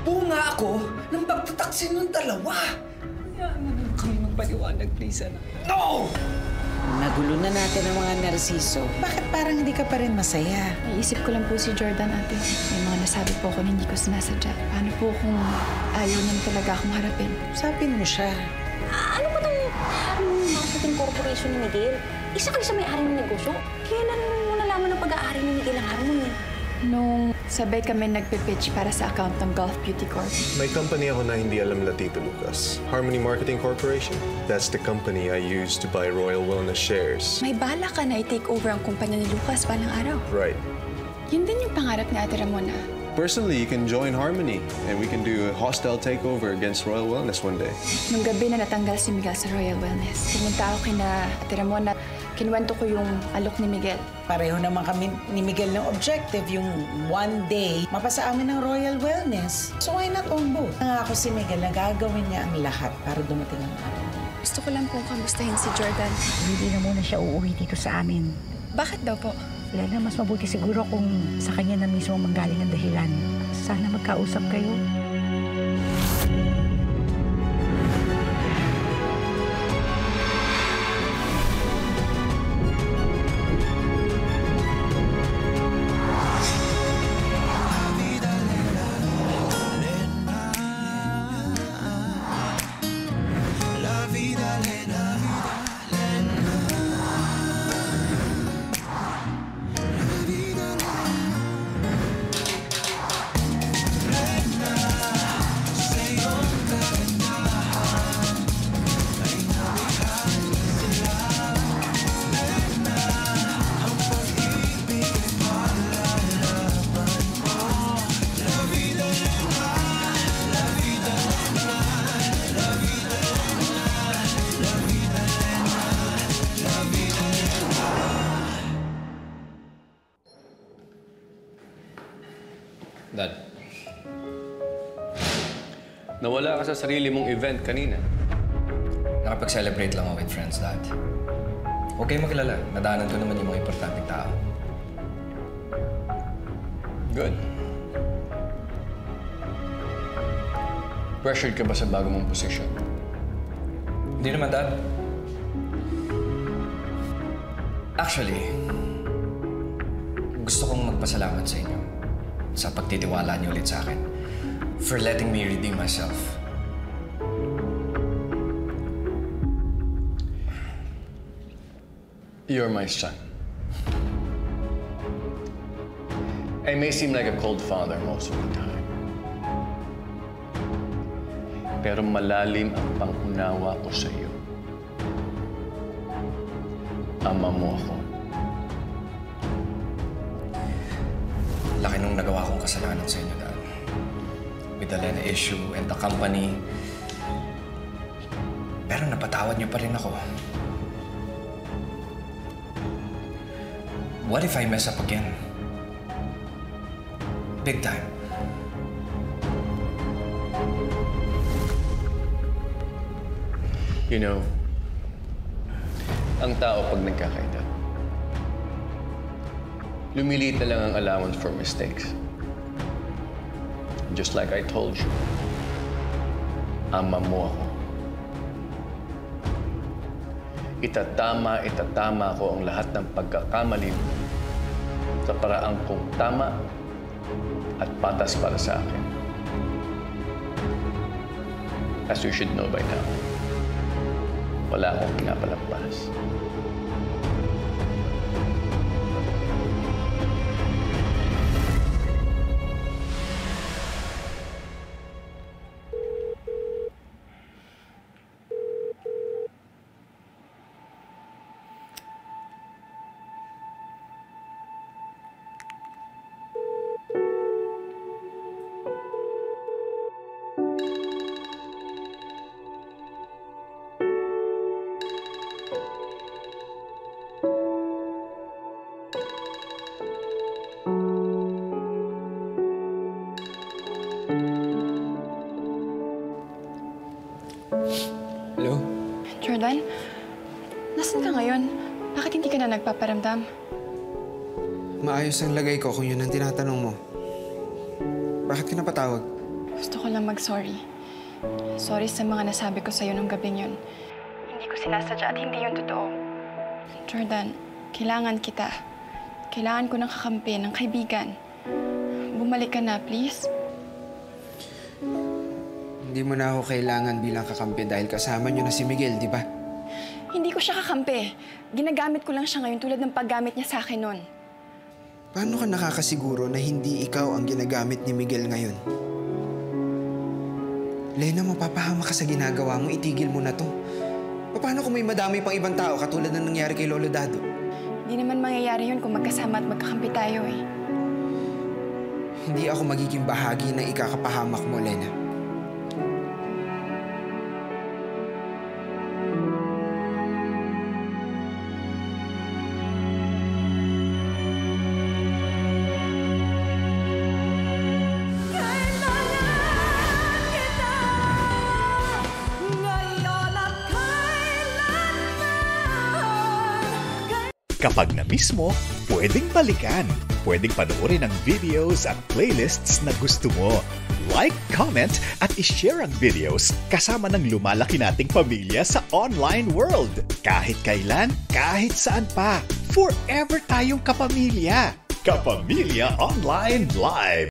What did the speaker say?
Bunga ako ng pagtataksin ng dalawa. Hayaan mo naman kami magpaliwanag, please, anak. No! Nagulo na natin ang mga narsiso. Bakit parang hindi ka pa rin masaya? Naisip ko lang po si Jordan, ate. May mga nasabi po ako na hindi ko sinasadya. Paano po kung ayaw niya talaga akong harapin? Usapin mo siya. Ano ba itong marketing corporation ni Miguel? Isa kayo sa may-ari ng negosyo. Kailan mo nalaman ang pag-aari ni Miguel ang Harmony? Nung sabay kami nagpipitch para sa account ng Gulf Beauty Corp. May company ako na hindi alam la Tito Lucas. Harmony Marketing Corporation. That's the company I used to buy Royal Wellness shares. May bala ka na i-take over ang kumpanya ni Lucas balang araw. Right. Yun din yung pangarap ni Ate Ramona. Personally, you can join Harmony and we can do a hostile takeover against Royal Wellness one day. Nung gabi na natanggal si Miguel sa Royal Wellness, pumunta ako kina Ate Ramona. Kinuwento ko yung alok ni Miguel. Pareho naman kami ni Miguel ng objective, yung one day mapasa amin ng Royal Wellness. So why not on both? Nangako si Miguel na gagawin niya ang lahat para dumating ang araw. Gusto ko lang pong kamustahin si Jordan. Hindi na muna siya uuwi dito sa amin. Bakit daw po? Lena, mas mabuti siguro kung sa kanya na mismo manggaling ang dahilan. Sana magkausap kayo. Dad, nawala ka sa sarili mong event kanina. Nakapag-celebrate lang ako with friends, Dad. Huwag kayong maglala. Nadaanan ko naman yung mga importanteng tao. Good. Pressured ka ba sa bago mong posisyon? Hindi naman, Dad. Actually, gusto kong magpasalamat sa inyo sa pagtitiwala niyo ulit sa akin for letting me redeem myself. You're my son. I may seem like a cold father most of the time. Pero malalim ang pangunawa ko sa iyo. Ama mo ako. Laki nung nagawa kong kasalanan sa inyo, Dad. Vida Lena issue and the company. Pero napatawad niyo pa rin ako. What if I mess up again? Big time. You know, ang tao pag nagkakaedad, lumiliit na lang ang allowance for mistakes. Just like I told you, ama mo ako. Itatama ko ang lahat ng pagkakamali sa paraang kong tama at patas para sa akin. As you should know by now, wala akong pinapalampas. Hello? Jordan, nasan ka ngayon? Bakit hindi ka na nagpaparamdam? Maayos ang lagay ko kung yun ang tinatanong mo. Bakit ka napatawag? Gusto ko lang mag-sorry. Sorry sa mga nasabi ko sa'yo nung gabing yun. Hindi ko sinasadya at hindi yun totoo. Jordan, kailangan kita. Kailangan ko ng kakampi, ng kaibigan. Bumalik ka na, please. Hindi mo na ako kailangan bilang kakampi dahil kasama niyo na si Miguel, di ba? Hindi ko siya kakampi. Ginagamit ko lang siya ngayon tulad ng paggamit niya sa akin noon. Paano ka nakakasiguro na hindi ikaw ang ginagamit ni Miguel ngayon? Lena, mapapahama ka sa ginagawa mo. Itigil mo na to. Paano kung may madami pang ibang tao katulad ng nangyari kay Lolo Dado? Hindi naman mangyayari yun kung magkasama at magkakampi tayo eh. Hindi ako magiging bahagi ng ikakapahamak mo, Lena. Kapag na-miss mo, pwedeng balikan. Pwedeng panoorin ang videos at playlists na gusto mo. Like, comment, at ishare ang videos kasama ng lumalaki nating pamilya sa online world. Kahit kailan, kahit saan pa. Forever tayong kapamilya. Kapamilya Online Live.